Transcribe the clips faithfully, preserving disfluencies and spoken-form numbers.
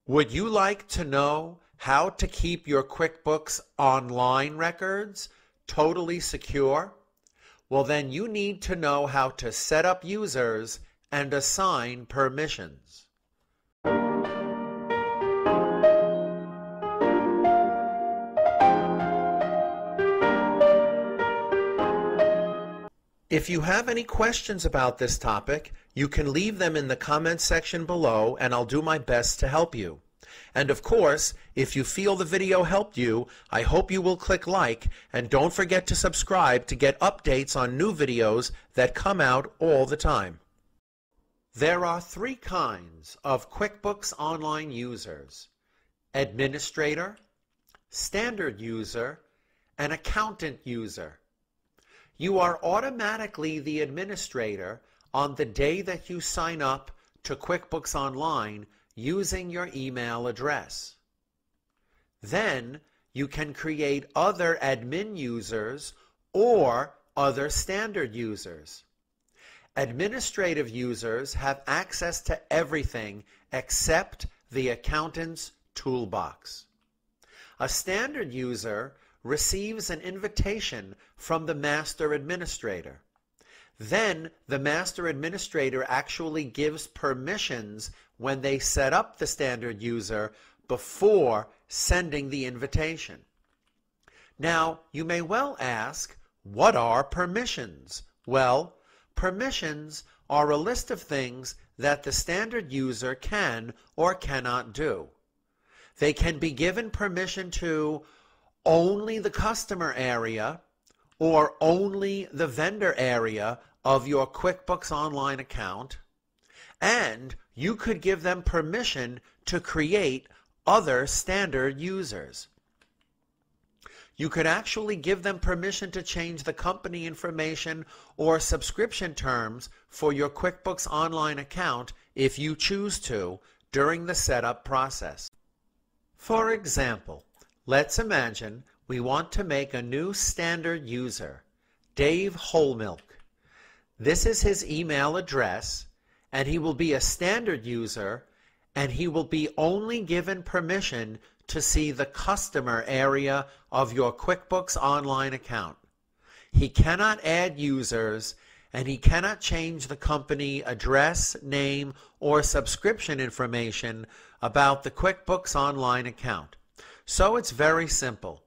Would you like to know how to keep your QuickBooks Online records totally secure? Well, then you need to know how to set up users and assign permissions. If you have any questions about this topic, you can leave them in the comments section below and I'll do my best to help you. And of course, if you feel the video helped you, I hope you will click like and don't forget to subscribe to get updates on new videos that come out all the time. There are three kinds of QuickBooks Online users: Administrator, Standard User, and Accountant User. You are automatically the administrator on the day that you sign up to QuickBooks Online using your email address. Then you can create other admin users or other standard users. Administrative users have access to everything except the Accountants Toolbox. A standard user receives an invitation from the master administrator. Then the master administrator actually gives permissions when they set up the standard user before sending the invitation. Now, you may well ask, what are permissions? Well, permissions are a list of things that the standard user can or cannot do. They can be given permission to only the customer area or only the vendor area of your QuickBooks Online account, and you could give them permission to create other standard users. You could actually give them permission to change the company information or subscription terms for your QuickBooks Online account if you choose to during the setup process. For example, let's imagine we want to make a new standard user, Dave Wholemilk. This is his email address, and he will be a standard user, and he will be only given permission to see the customer area of your QuickBooks Online account. He cannot add users, and he cannot change the company address, name, or subscription information about the QuickBooks Online account. So it's very simple.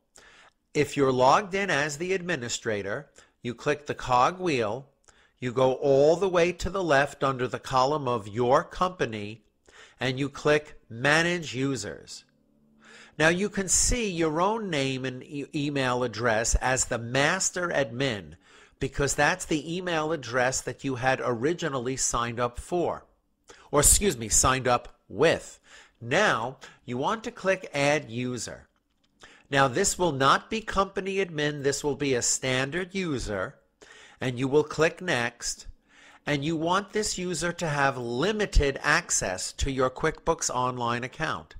If you're logged in as the administrator, you click the cog wheel, you go all the way to the left under the column of Your Company, and you click Manage Users. Now you can see your own name and e- email address as the master admin because that's the email address that you had originally signed up for, or excuse me, signed up with. Now you want to click Add User. Now this will not be company admin, this will be a standard user, and you will click Next, and you want this user to have limited access to your QuickBooks Online account.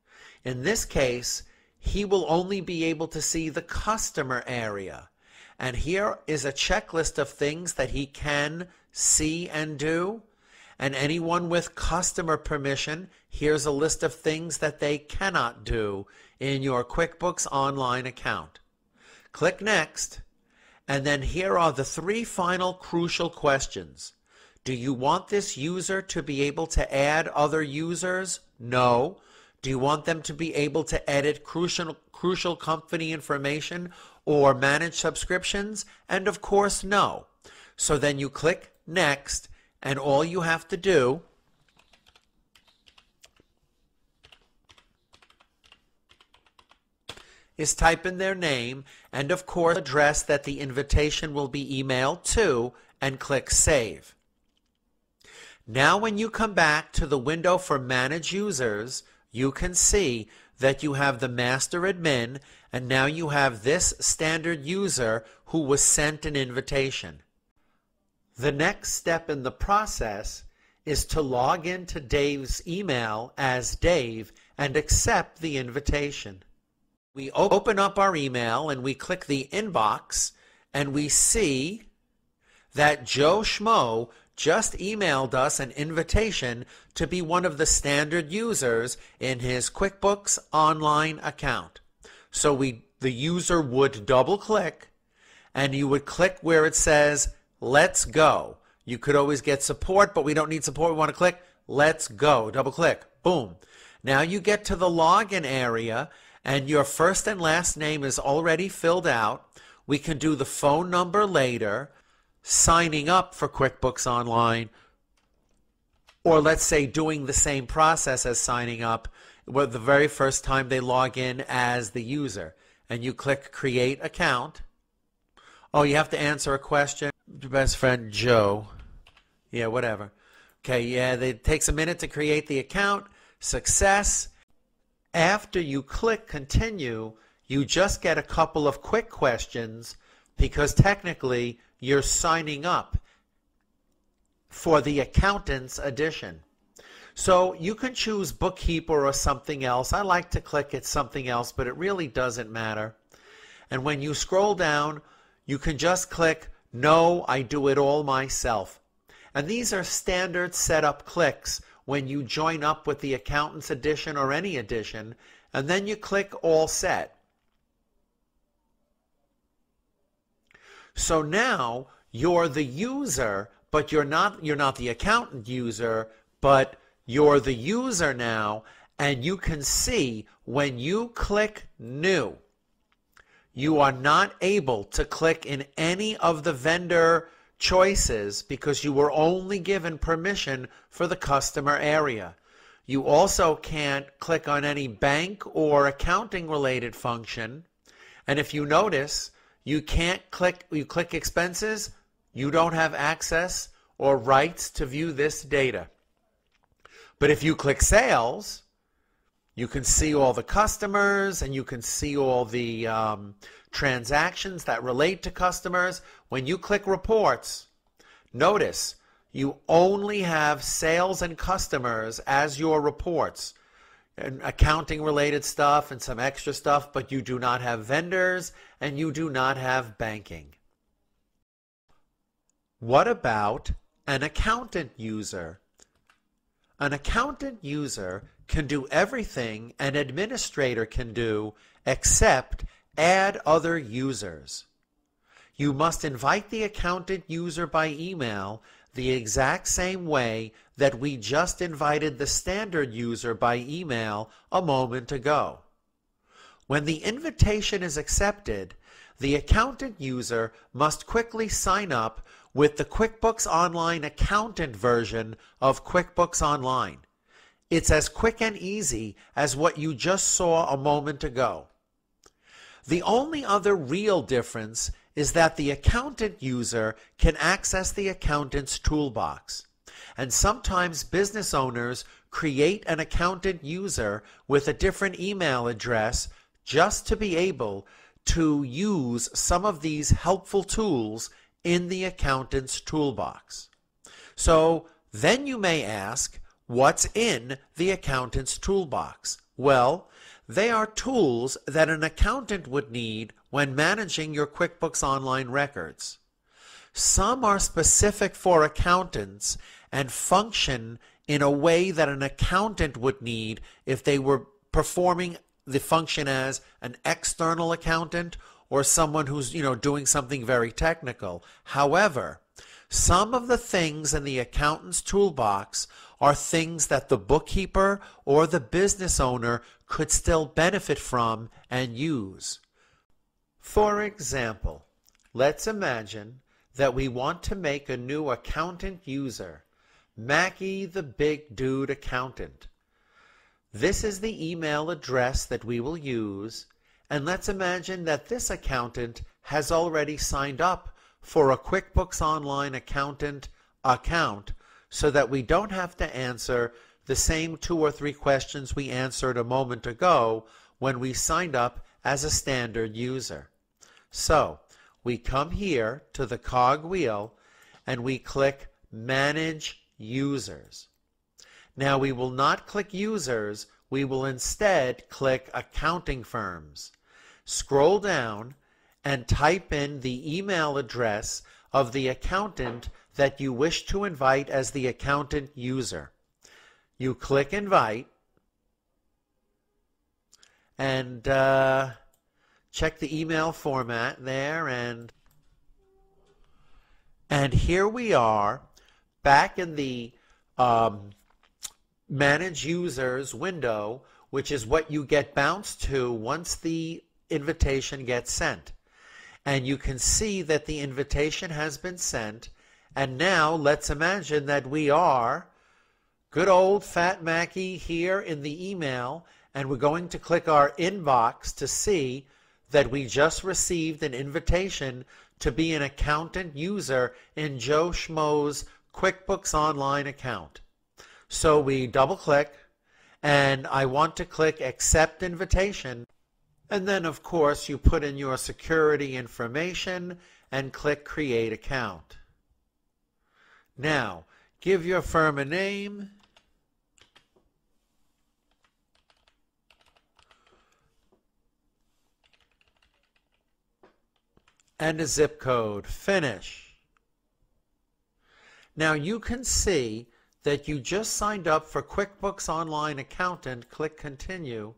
In this case, he will only be able to see the customer area, and here is a checklist of things that he can see and do, and anyone with customer permission, here's a list of things that they cannot do in your QuickBooks Online account. Click Next, and then here are the three final crucial questions. Do you want this user to be able to add other users? No. Do you want them to be able to edit crucial, crucial company information or manage subscriptions? And of course, no. So then you click Next, and all you have to do is type in their name and of course address that the invitation will be emailed to, and click Save. Now when you come back to the window for Manage Users, you can see that you have the master admin, and now you have this standard user who was sent an invitation. The next step in the process is to log into Dave's email as Dave and accept the invitation. We open up our email and we click the inbox, and we see that Joe Schmo just emailed us an invitation to be one of the standard users in his QuickBooks Online account. So we, the user would double click, and you would click where it says, let's go. You could always get support, but we don't need support. We want to click, let's go. Double click. Boom. Now you get to the login area, and your first and last name is already filled out. We can do the phone number later, signing up for QuickBooks Online, or let's say doing the same process as signing up with the very first time they log in as the user. And you click Create Account. Oh, you have to answer a question. Your best friend Joe. Yeah, whatever. Okay, yeah, it takes a minute to create the account. Success. After you click Continue, you just get a couple of quick questions because technically you're signing up for the Accountants edition. So you can choose Bookkeeper or something else. I like to click it something else, but it really doesn't matter. And when you scroll down, you can just click No, I do it all myself. And these are standard setup clicks when you join up with the Accountants edition or any edition, and then you click All Set. So now you're the user, but you're not you're not the accountant user, but you're the user now, and you can see when you click New, you are not able to click in any of the vendor choices because you were only given permission for the customer area. You also can't click on any bank or accounting related function. And if you notice, you can't click, you click expenses, you don't have access or rights to view this data. But if you click sales, you can see all the customers and you can see all the um, transactions that relate to customers. When you click reports, notice you only have sales and customers as your reports, and accounting related stuff and some extra stuff, but you do not have vendors and you do not have banking. What about an accountant user? An accountant user can do everything an administrator can do except add other users. You must invite the accountant user by email the exact same way that we just invited the standard user by email a moment ago. When the invitation is accepted, the accountant user must quickly sign up with the QuickBooks Online Accountant version of QuickBooks Online. It's as quick and easy as what you just saw a moment ago. The only other real difference is that the accountant user can access the Accountants Toolbox. And sometimes business owners create an accountant user with a different email address just to be able to use some of these helpful tools in the Accountants Toolbox. So then you may ask, what's in the Accountants Toolbox? Well, they are tools that an accountant would need when managing your QuickBooks Online records. Some are specific for accountants and function in a way that an accountant would need if they were performing the function as an external accountant or someone who's, you know, doing something very technical. However, some of the things in the Accountants Toolbox are things that the bookkeeper or the business owner could still benefit from and use. For example, let's imagine that we want to make a new accountant user, Mackie the Big Dude Accountant. This is the email address that we will use, and let's imagine that this accountant has already signed up for a QuickBooks Online Accountant account so that we don't have to answer the same two or three questions we answered a moment ago when we signed up as a standard user. So we come here to the cog wheel and we click Manage Users. Now we will not click Users, we will instead click Accounting Firms. Scroll down and type in the email address of the accountant that you wish to invite as the accountant user. You click Invite, and uh, check the email format there, and and here we are back in the um, Manage Users window, which is what you get bounced to once the invitation gets sent. And you can see that the invitation has been sent, and now let's imagine that we are good old Fat Mackie here in the email, and we're going to click our inbox to see that we just received an invitation to be an accountant user in Joe Schmo's QuickBooks Online account. So we double click, and I want to click Accept Invitation, and then of course you put in your security information and click Create Account. Now give your firm a name, and a zip code. Finish. Now you can see that you just signed up for QuickBooks Online Accountant. Click Continue.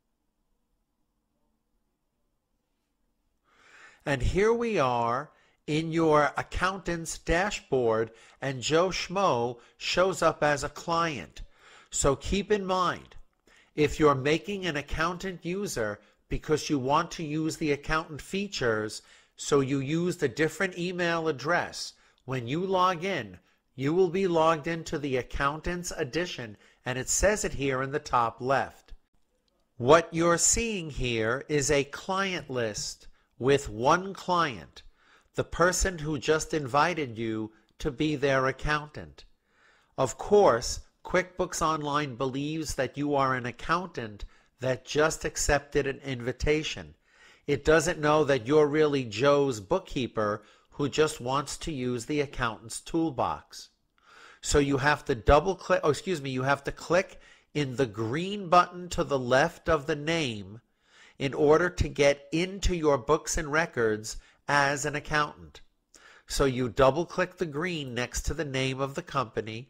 And here we are in your accountant's dashboard, and Joe Schmo shows up as a client. So keep in mind, if you're making an accountant user because you want to use the accountant features, so you used a different email address, when you log in, you will be logged into the Accountants Edition, and it says it here in the top left. What you're seeing here is a client list with one client, the person who just invited you to be their accountant. Of course, QuickBooks Online believes that you are an accountant that just accepted an invitation. It doesn't know that you're really Joe's bookkeeper who just wants to use the Accountants Toolbox. So you have to double click, oh excuse me, you have to click in the green button to the left of the name in order to get into your books and records as an accountant. So you double click the green next to the name of the company,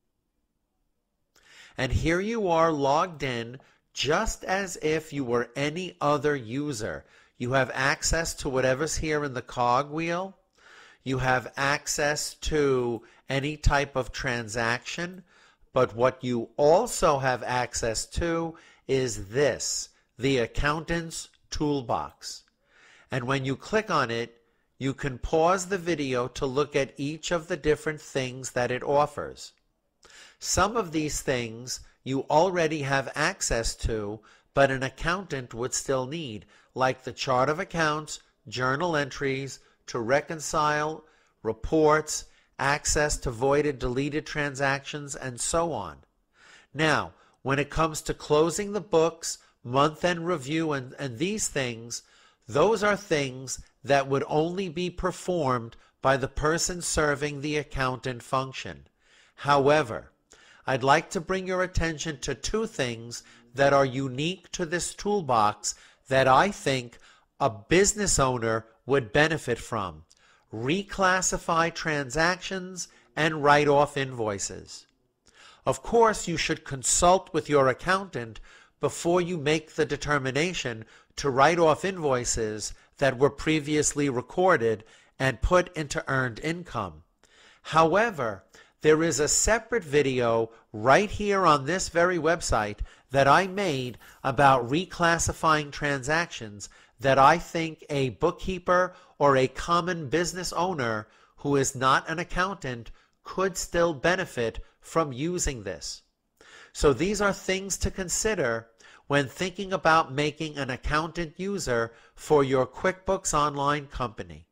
and here you are logged in just as if you were any other user. You have access to whatever's here in the cog wheel. You have access to any type of transaction, but what you also have access to is this, the Accountants Toolbox. And when you click on it, you can pause the video to look at each of the different things that it offers. Some of these things you already have access to, but an accountant would still need, like the chart of accounts, journal entries, to reconcile, reports, access to voided, deleted transactions, and so on. Now, when it comes to closing the books, month-end review, and, and these things, those are things that would only be performed by the person serving the accountant function. However, I'd like to bring your attention to two things that are unique to this toolbox that I think a business owner would benefit from: reclassify transactions and write off invoices. Of course, you should consult with your accountant before you make the determination to write off invoices that were previously recorded and put into earned income. However, there is a separate video right here on this very website that I made about reclassifying transactions that I think a bookkeeper or a common business owner who is not an accountant could still benefit from using this. So these are things to consider when thinking about making an accountant user for your QuickBooks Online company.